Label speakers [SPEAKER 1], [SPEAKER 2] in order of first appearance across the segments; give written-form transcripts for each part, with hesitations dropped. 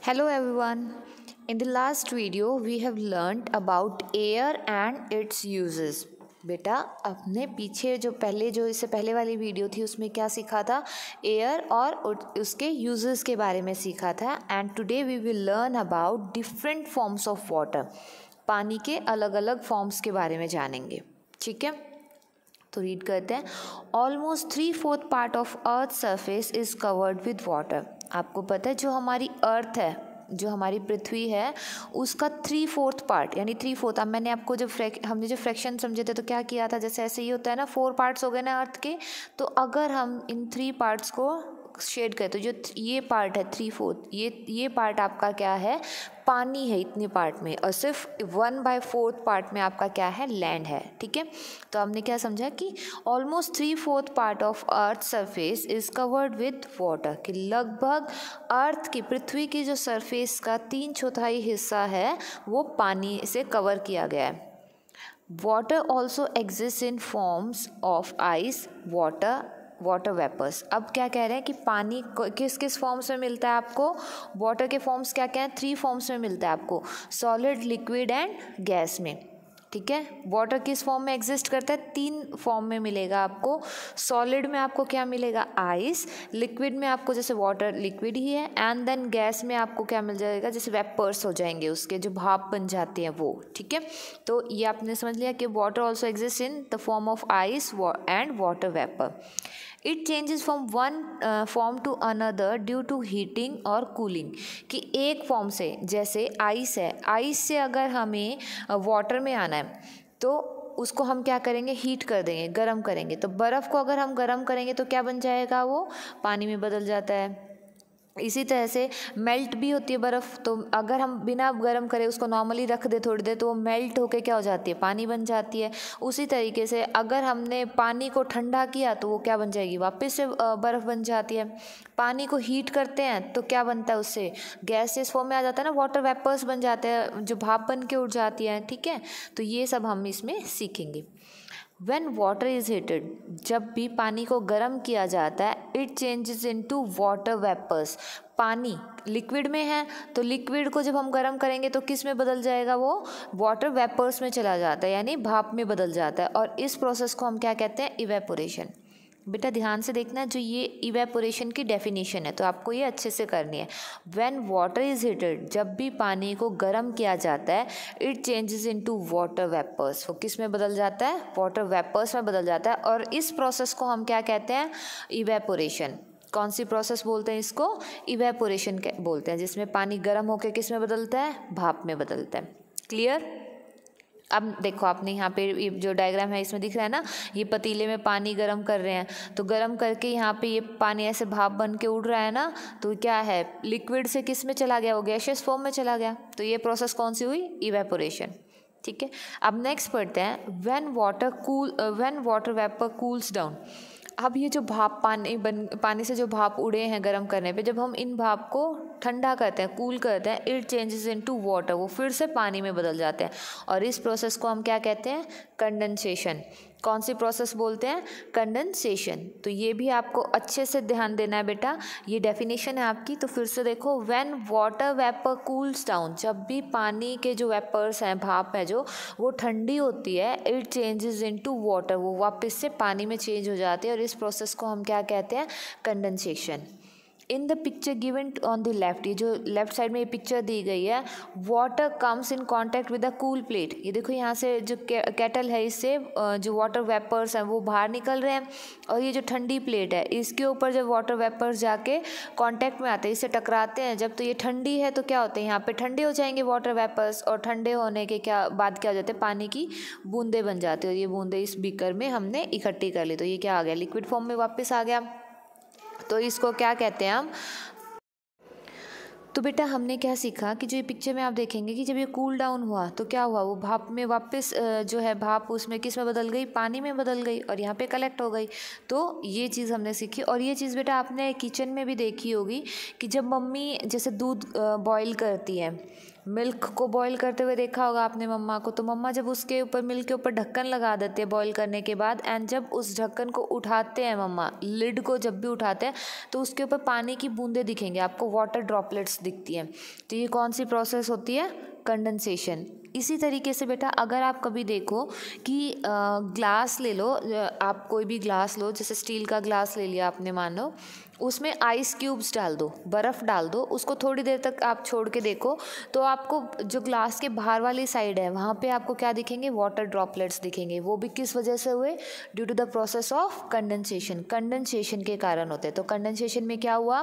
[SPEAKER 1] Hello everyone. In the last video we have learnt about air and its uses. बेटा अपने पीछे जो इससे पहले वाली वीडियो थी उसमें क्या सीखा था? एयर और उसके यूजेस के बारे में सीखा था. And today we will learn about different forms of water. पानी के अलग अलग फॉर्म्स के बारे में जानेंगे. ठीक है, तो रीड करते हैं. Almost 3/4 part of earth surface is covered with water. आपको पता है जो हमारी अर्थ है, जो हमारी पृथ्वी है, उसका 3/4 पार्ट यानी 3/4. अब मैंने आपको हमने जो फ्रैक्शन समझे थे तो क्या किया था, जैसे ऐसे ही होता है ना, 4 पार्ट्स हो गए ना अर्थ के. तो अगर हम इन 3 पार्ट्स को शेड करें तो जो ये पार्ट है 3/4, ये पार्ट आपका क्या है, पानी है इतने पार्ट में, और सिर्फ 1/4 पार्ट में आपका क्या है, लैंड है. ठीक है, तो हमने क्या समझा कि almost 3/4 part of earth surface is covered with water, कि लगभग अर्थ की, पृथ्वी की जो सरफेस का 3/4 हिस्सा है वो पानी से कवर किया गया है. Water also exist in forms of ice, water vapours. अब क्या कह रहे हैं कि पानी किस किस फॉर्म्स में मिलता है आपको. वाटर के फॉर्म्स क्या क्या हैं, 3 फॉर्म्स में मिलता है आपको, सॉलिड, लिक्विड एंड गैस में. ठीक है, वाटर किस फॉर्म में एग्जिस्ट करता है, 3 फॉर्म में मिलेगा आपको. सॉलिड में आपको क्या मिलेगा, आइस. लिक्विड में आपको जैसे वाटर लिक्विड ही है. एंड देन गैस में आपको क्या मिल जाएगा, जैसे वेपर्स हो जाएंगे, उसके जो भाप बन जाते हैं वो. ठीक है, तो ये आपने समझ लिया कि water also exist in the form of ice and water vapour. It changes from one form to another due to heating और कूलिंग. कि एक फॉर्म से, जैसे आइस है, आइस से अगर हमें वाटर में आना है तो उसको हम क्या करेंगे, हीट कर देंगे, गर्म करेंगे. तो बर्फ़ को अगर हम गर्म करेंगे तो क्या बन जाएगा, वो पानी में बदल जाता है. इसी तरह से मेल्ट भी होती है बर्फ़. तो अगर हम बिना गर्म करे उसको नॉर्मली रख दे थोड़ी देर तो वो मेल्ट होके क्या हो जाती है, पानी बन जाती है. उसी तरीके से अगर हमने पानी को ठंडा किया तो वो क्या बन जाएगी, वापस से बर्फ़ बन जाती है. पानी को हीट करते हैं तो क्या बनता है, उससे गैसियस फॉर्म में आ जाता है ना, वाटर वेपर्स बन जाते हैं, जो भाप बन के उड़ जाती है. ठीक है, तो ये सब हम इसमें सीखेंगे. When water is heated, जब भी पानी को गर्म किया जाता है, it changes into water vapors. पानी लिक्विड में है तो लिक्विड को जब हम गर्म करेंगे तो किस में बदल जाएगा, वो वाटर वेपर्स में चला जाता है, यानी भाप में बदल जाता है. और इस प्रोसेस को हम क्या कहते हैं, इवेपोरेशन. बेटा ध्यान से देखना, जो ये इवेपोरेशन की डेफिनेशन है तो आपको ये अच्छे से करनी है. व्हेन वाटर इज हीटेड, जब भी पानी को गर्म किया जाता है, it changes into water vapours. वो किस में बदल जाता है, वाटर वेपर्स में बदल जाता है. और इस प्रोसेस को हम क्या कहते हैं, इवेपोरेशन. कौन सी प्रोसेस बोलते हैं इसको, इवेपोरेशन बोलते हैं, जिसमें पानी गर्म होकर किस में बदलता है, भाप में बदलता है. क्लियर. अब देखो आपने यहाँ पे जो डायग्राम है इसमें दिख रहा है ना, ये पतीले में पानी गर्म कर रहे हैं, तो गर्म करके यहाँ पे ये पानी ऐसे भाप बन के उड़ रहा है ना, तो क्या है, लिक्विड से किस में चला गया, वो गैसियस फॉर्म में चला गया. तो ये प्रोसेस कौन सी हुई, इवेपोरेशन. ठीक है, अब नेक्स्ट पढ़ते हैं. When water vapour cools down. अब ये जो भाप पानी से जो भाप उड़े हैं गर्म करने पे, जब हम इन भाप को ठंडा करते हैं, कूल करते हैं, इट चेंजेस इनटू वाटर, वो फिर से पानी में बदल जाते हैं. और इस प्रोसेस को हम क्या कहते हैं, कंडेंसेशन. कौन सी प्रोसेस बोलते हैं, कंडेंसेशन. तो ये भी आपको अच्छे से ध्यान देना है बेटा, ये डेफिनेशन है आपकी. तो फिर से देखो, when water vapour cools down, जब भी पानी के जो वेपर्स हैं, भाप है जो, वो ठंडी होती है, इट चेंजेस इनटू वाटर, वो वापस से पानी में चेंज हो जाती है. और इस प्रोसेस को हम क्या कहते हैं, condensation. In the picture given on the left, ये जो लेफ्ट साइड में ये पिक्चर दी गई है, water comes in contact with a cool plate. ये देखो यहाँ से जो केटल है, इससे जो वाटर वेपर्स हैं वो बाहर निकल रहे हैं, और ये जो ठंडी प्लेट है इसके ऊपर जब वाटर वेपर्स जाके कांटेक्ट में आते हैं, इससे टकराते हैं जब, तो ये ठंडी है तो क्या होते हैं, यहाँ पे ठंडे हो जाएंगे वाटर वेपर्स, और ठंडे होने के बाद क्या हो जाते हैं, पानी की बूंदें बन जाती है. और ये बूंदें इस बीकर में हमने इकट्ठी कर ली, तो ये क्या आ गया, लिक्विड फॉर्म में वापस आ गया. तो इसको क्या कहते हैं हम. तो बेटा हमने क्या सीखा कि जो ये पिक्चर में आप देखेंगे कि जब ये कूल डाउन हुआ तो क्या हुआ, वो भाप में वापस जो है भाप उसमें किस में बदल गई, पानी में बदल गई, और यहाँ पे कलेक्ट हो गई. तो ये चीज़ हमने सीखी. और ये चीज़ बेटा आपने किचन में भी देखी होगी कि जब मम्मी जैसे दूध बॉईल करती है, मिल्क को बॉईल करते हुए देखा होगा आपने मम्मा को. तो मम्मा जब उसके ऊपर मिल्क के ऊपर ढक्कन लगा देते हैं बॉईल करने के बाद, एंड जब उस ढक्कन को उठाते हैं मम्मा, लिड को जब भी उठाते हैं तो उसके ऊपर पानी की बूंदें दिखेंगे आपको, वाटर ड्रॉपलेट्स दिखती हैं। तो ये कौन सी प्रोसेस होती है? कंडेंसेशन। इसी तरीके से बेटा अगर आप कभी देखो कि ग्लास ले लो, आप कोई भी ग्लास लो, जैसे स्टील का ग्लास ले लिया आपने, मान लो उसमें आइस क्यूब्स डाल दो, बर्फ़ डाल दो, उसको थोड़ी देर तक आप छोड़ के देखो तो आपको जो ग्लास के बाहर वाली साइड है वहाँ पे आपको क्या दिखेंगे? वाटर ड्रॉपलेट्स दिखेंगे। वो भी किस वजह से हुए? Due to the process of condensation. Condensation के कारण होते हैं। तो कंडेंसेशन में क्या हुआ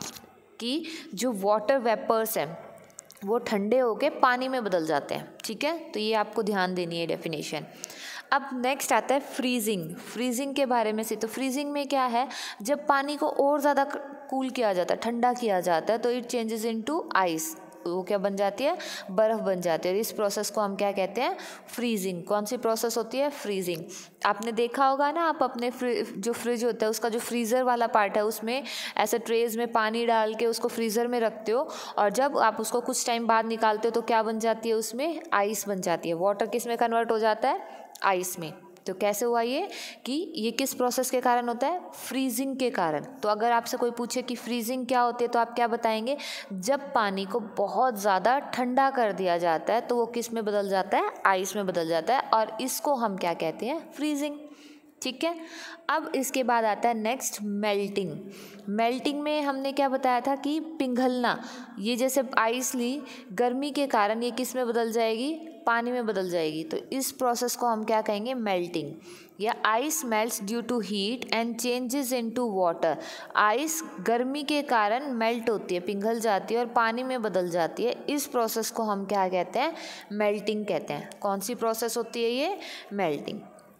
[SPEAKER 1] कि जो वाटर वेपर्स हैं वो ठंडे होके पानी में बदल जाते हैं। ठीक है, तो ये आपको ध्यान देनी है डेफिनेशन। अब नेक्स्ट आता है फ्रीजिंग। फ्रीजिंग के बारे में से, तो फ्रीजिंग में क्या है? जब पानी को और ज़्यादा कूल किया जाता है, ठंडा किया जाता है, तो इट चेंजेस इनटू आइस। वो क्या बन जाती है? बर्फ़ बन जाती है। और इस प्रोसेस को हम क्या कहते हैं? फ्रीजिंग। कौन सी प्रोसेस होती है? फ्रीजिंग। आपने देखा होगा ना, आप अपने जो फ्रिज होता है उसका जो फ्रीज़र वाला पार्ट है उसमें ऐसे ट्रेज में पानी डाल के उसको फ्रीज़र में रखते हो, और जब आप उसको कुछ टाइम बाद निकालते हो तो क्या बन जाती है? उसमें आइस बन जाती है। वाटर किस में कन्वर्ट हो जाता है? आइस में। तो कैसे हुआ ये? कि ये किस प्रोसेस के कारण होता है? फ्रीजिंग के कारण। तो अगर आपसे कोई पूछे कि फ्रीजिंग क्या होती है तो आप क्या बताएंगे? जब पानी को बहुत ज़्यादा ठंडा कर दिया जाता है तो वो किस में बदल जाता है? आइस में बदल जाता है, और इसको हम क्या कहते हैं? फ्रीजिंग। ठीक है, अब इसके बाद आता है नेक्स्ट मेल्टिंग। मेल्टिंग में हमने क्या बताया था कि पिघलना। ये जैसे आइस ली, गर्मी के कारण ये किस में बदल जाएगी? पानी में बदल जाएगी। तो इस प्रोसेस को हम क्या कहेंगे? मेल्टिंग। या ice melts due to heat and changes into water. Ice गर्मी के कारण मेल्ट होती है, पिघल जाती है और पानी में बदल जाती है। इस प्रोसेस को हम क्या कहते हैं? मेल्टिंग कहते हैं। कौन सी प्रोसेस होती है ये? Melting.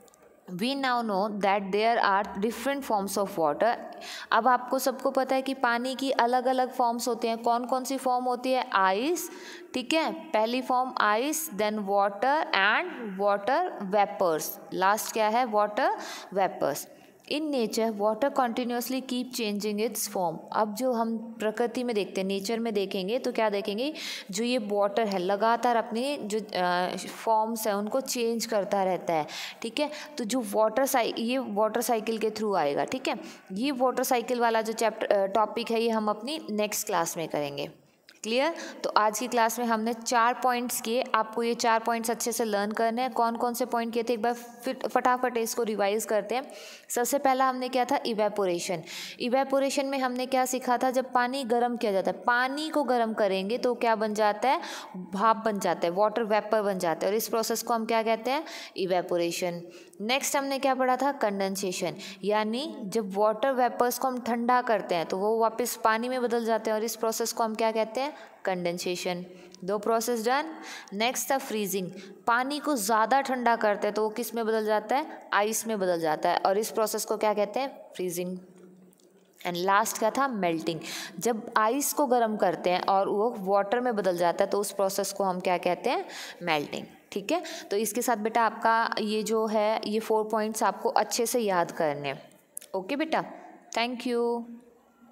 [SPEAKER 1] We now know that there are different forms of water. अब आपको सबको पता है कि पानी की अलग अलग फॉर्म्स होती हैं। कौन कौन सी फॉर्म होती है? आइस। ठीक है, पहली form ice, then water and water vapours. Last क्या है? Water vapours. In nature water continuously keep changing its form. अब जो हम प्रकृति में देखते हैं, नेचर में देखेंगे तो क्या देखेंगे? जो ये वाटर है लगातार अपनी जो फॉर्म्स है उनको चेंज करता रहता है। ठीक है, तो जो ये वाटर साइकिल के थ्रू आएगा। ठीक है, ये वाटर साइकिल वाला जो टॉपिक है ये हम अपनी नेक्स्ट क्लास में करेंगे। क्लियर? तो आज की क्लास में हमने 4 पॉइंट्स किए। आपको ये 4 पॉइंट्स अच्छे से लर्न करने हैं। कौन कौन से पॉइंट किए थे एक बार फिर फटाफट इसको रिवाइज करते हैं। सबसे पहला हमने क्या था? इवेपोरेशन। इवेपोरेशन में हमने क्या सीखा था? जब पानी गर्म किया जाता है, पानी को गर्म करेंगे तो क्या बन जाता है? भाप बन जाता है, वाटर वेपर बन जाता है, और इस प्रोसेस को हम क्या कहते हैं? इवेपोरेशन। नेक्स्ट हमने क्या पढ़ा था? कंडेंसेशन। यानी जब वाटर वेपर्स को हम ठंडा करते हैं तो वो वापस पानी में बदल जाते हैं, और इस प्रोसेस को हम क्या कहते हैं? कंडेंसेशन। 2 process done. नेक्स्ट था फ्रीजिंग। पानी को ज़्यादा ठंडा करते हैं तो वो किस में बदल जाता है? आइस में बदल जाता है, और इस प्रोसेस को क्या कहते हैं? फ्रीजिंग। एंड लास्ट क्या था? मेल्टिंग। जब आइस को गर्म करते हैं और वो वाटर में बदल जाता है तो उस प्रोसेस को हम क्या कहते हैं? मेल्टिंग। ठीक है, तो इसके साथ बेटा आपका ये जो है ये 4 पॉइंट्स आपको अच्छे से याद करने। ओके बेटा, थैंक यू।